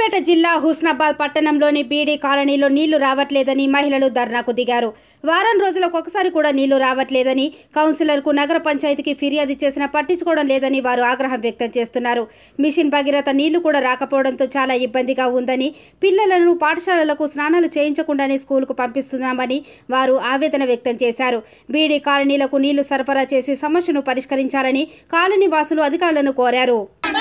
సిద్దిపేట జిల్లా హుస్నాబాద్ పట్టణంలోని బీడీ కాలనీలో నీళ్లు రావట్లేదని మహిళలు ధర్నాకు దిగారు. వారం రోజులకు ఒకసారి కూడా నీళ్లు రావట్లేదని కౌన్సిలర్కు నగర పంచాయతీకి ఫిర్యాదు చేసినా పట్టించుకోవడం లేదని వారు ఆగ్రహం వ్యక్తం చేస్తున్నారు. మిషన్ భగీరథ నీళ్లు కూడా రాకపోవడంతో చాలా ఇబ్బందిగా ఉందని, పిల్లలను పాఠశాలలకు స్నానాలు చేయించకుండానే స్కూలుకు పంపిస్తున్నామని వారు ఆవేదన వ్యక్తం చేశారు. బీడీ కాలనీలకు నీళ్లు సరఫరా చేసి సమస్యను పరిష్కరించాలని కాలనీ వాసులు అధికారులను కోరారు.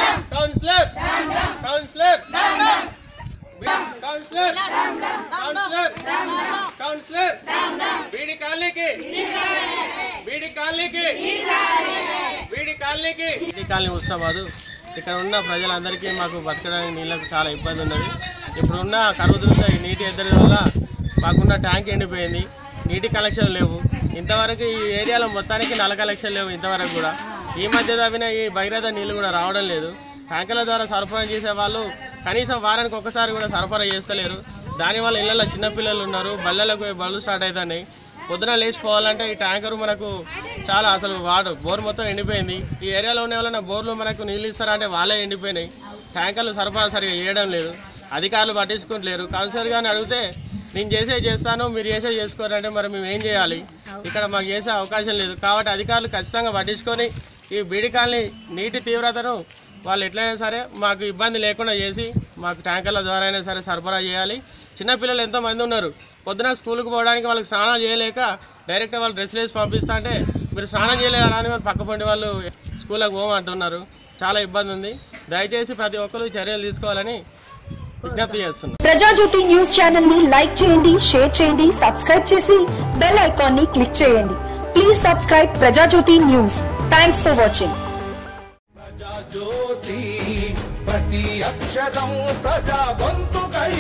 హుస్నాబాద్ ఇక్కడ ఉన్న ప్రజలందరికీ మాకు బతకడానికి నీళ్ళకు చాలా ఇబ్బంది ఉన్నది. ఇప్పుడున్న కరువు దృష్ట్యా నీటి ఎద్దడి వల్ల మాకున్న ట్యాంక్ ఎండిపోయింది. నీటి కనెక్షన్ లేవు. ఇంతవరకు ఈ ఏరియాలో మొత్తానికి నల్ల కనెక్షన్ లేవు. ఇంతవరకు కూడా ఈ మధ్య తవ్విన ఈ భగీరథ నీళ్ళు కూడా రావడం లేదు. ట్యాంకుల ద్వారా సరఫరా చేసే వాళ్ళు కనీసం వారానికి ఒకసారి కూడా సరఫరా చేస్తలేరు. దానివల్ల ఇళ్లలో చిన్నపిల్లలు ఉన్నారు. బళ్ళు స్టార్ట్ అవుతున్నాయి. పొద్దున లేచిపోవాలంటే ఈ ట్యాంకరు మనకు చాలా అసలు బోర్ మొత్తం ఎండిపోయింది. ఈ ఏరియాలో ఉన్న వాళ్ళ బోర్లు మనకు నీళ్ళు ఇస్తారంటే వాళ్ళే ఎండిపోయినాయి. ట్యాంకర్లు సరఫరా సరిగా చేయడం లేదు. అధికారులు పట్టించుకుంటలేరు. కౌన్సిలర్ గారిని అడిగితే నేను చేస్తాను, మీరు చేసుకోరంటే మరి మేము ఏం చేయాలి? ఇక్కడ మాకు చేసే అవకాశం లేదు. కాబట్టి అధికారులు ఖచ్చితంగా పట్టించుకొని ఈ బీడీ కాలనీ నీటి తీవ్రతను వాళ్ళు ఎట్లయినా సరే మాకు ఇబ్బంది లేకుండా చేసి మాకు ట్యాంకర్ల ద్వారా అయినా సరే సరఫరా చేయాలి. చిన్నపిల్లలు ఎంతోమంది ఉన్నారు. పొద్దున స్కూల్కి పోవడానికి వాళ్ళకి స్నానం చేయలేక డైరెక్ట్గా వాళ్ళు డ్రెస్సులు వేసి పంపిస్తా అంటే మీరు స్నానం చేయలేదా అని వాళ్ళు పక్కపండి వాళ్ళు స్కూల్కి పోమంటున్నారు. చాలా ఇబ్బంది ఉంది. దయచేసి ప్రతి ఒక్కరు చర్యలు తీసుకోవాలని విజ్ఞప్తి చేస్తున్నాం. ప్రజాజ్యోతి న్యూస్ ఛానల్ ని లైక్ చేయండి, షేర్ చేయండి, సబ్స్క్రైబ్ చేసి బెల్ ఐకాన్ ని క్లిక్ చేయండి. Please subscribe Prajajyothi news. Thanks for watching. Prajajyothi ప్రతి అక్షరం ప్రజా గొంతుకై,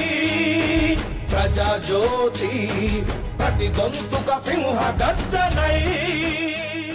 ప్రజాజ్యోతి ప్రతి గొంతుక సింహ గర్జనై.